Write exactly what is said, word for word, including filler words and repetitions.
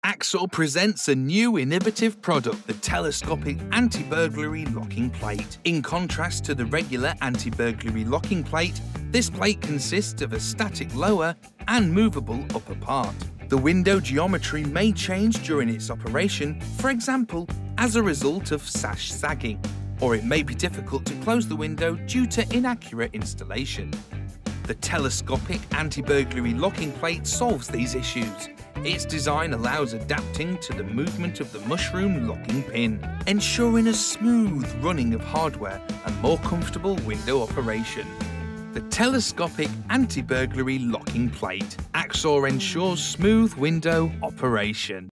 Axor presents a new innovative product, the telescopic anti-burglary locking plate. In contrast to the regular anti-burglary locking plate, this plate consists of a static lower and movable upper part. The window geometry may change during its operation, for example, as a result of sash sagging, or it may be difficult to close the window due to inaccurate installation. The telescopic anti-burglary locking plate solves these issues. Its design allows adapting to the movement of the mushroom locking pin, ensuring a smooth running of hardware and more comfortable window operation. The telescopic anti-burglary locking plate. Axor ensures smooth window operation.